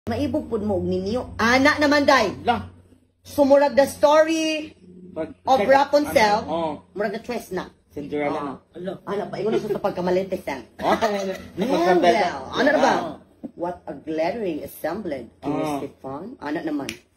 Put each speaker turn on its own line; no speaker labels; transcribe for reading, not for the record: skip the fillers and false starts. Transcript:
Maibog pud mo og ninyo. Ana naman day.
Lah.
Sumurag the story of Rapunzel.
Oh.
Murag the twist na.
Cinderella.
Ana pa ingon sa pagkamalites yan.
Nagpagkabel.
Ano na ba? What a glittering assemblage. King Stefan. Ana naman.